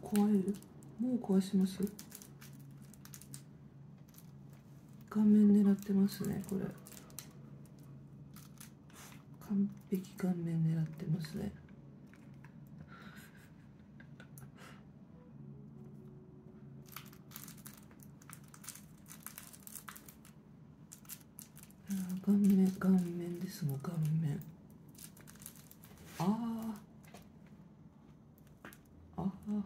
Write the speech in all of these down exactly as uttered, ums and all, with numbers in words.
壊れる？もう壊します？顔面狙ってますね、これ。完璧顔面狙ってますね。顔面、顔面ですもん、顔面。ああ。ああ。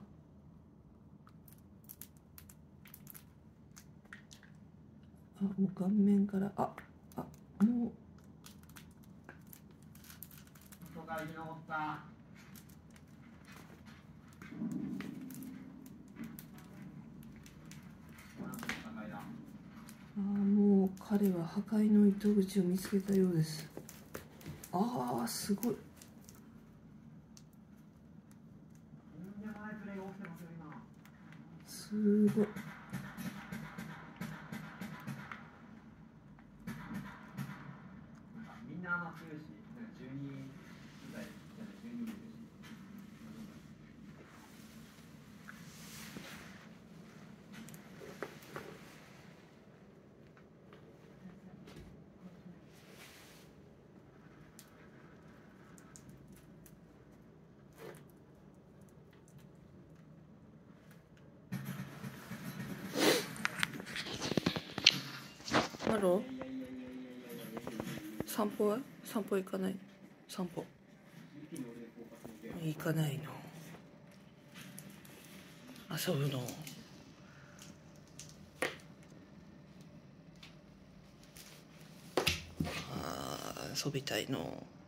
あ、もう顔面から、あ、あ、もう。ああ、もう彼は破壊の糸口を見つけたようです。ああ、すごい。すごい。みんな強いし、じゅうに代じゃないじゅうにいるし。ハロー。散歩は？散歩行かない？散歩行かないの？遊ぶの？あー、遊びたいの？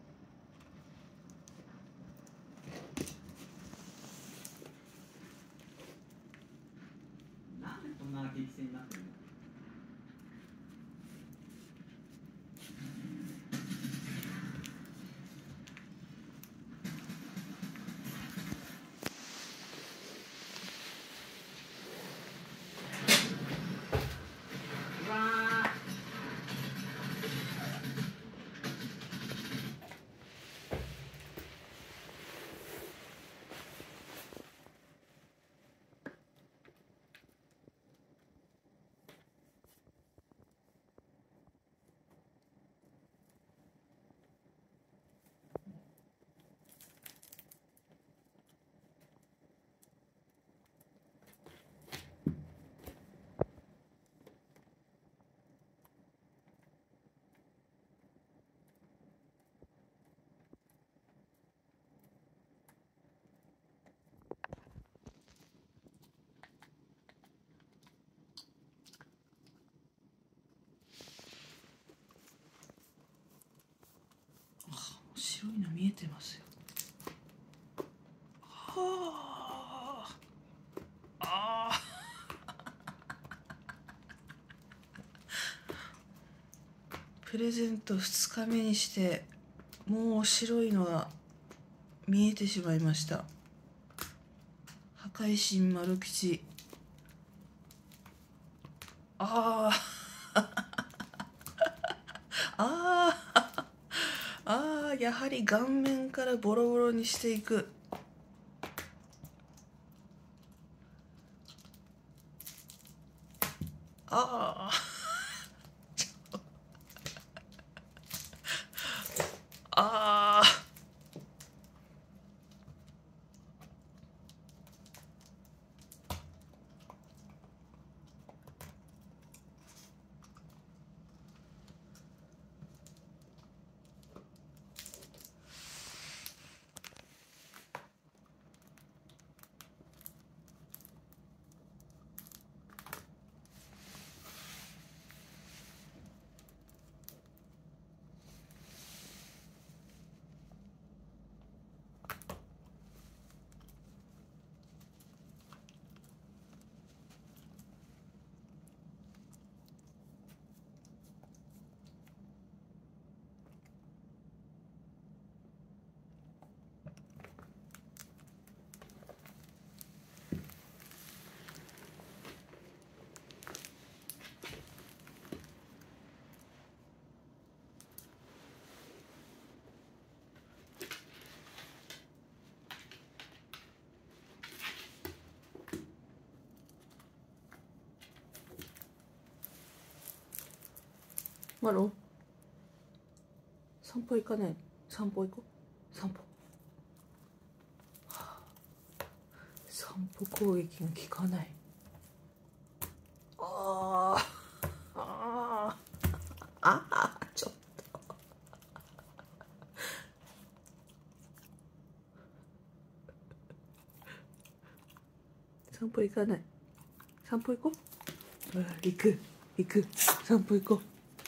なんでこんな激戦になってるの？白いの見えてますよ。はあ。ああ。プレゼントふつかめにしてもう白いのが見えてしまいました。破壊神丸吉。ああ。ああ。ああ、やはり顔面からボロボロにしていく。ああ。ああ。 マロ散歩行かない？散歩行こう。散歩、はあ、散歩攻撃が効かない。あーあーああ、ちょっと散歩行かない。散歩行こう。行く行く、散歩行こう。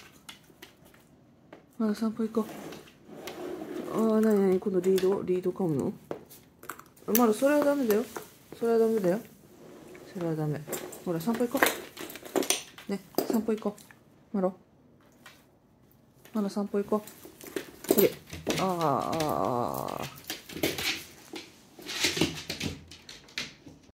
まだ散歩行こう。ああ、なになに、このリードリード噛むの？まだそれはダメだよ。それはダメだよ。それはダメ。ほら散歩行こうね。散歩行こう。マロマロ散歩行こう。ほれ、ああああ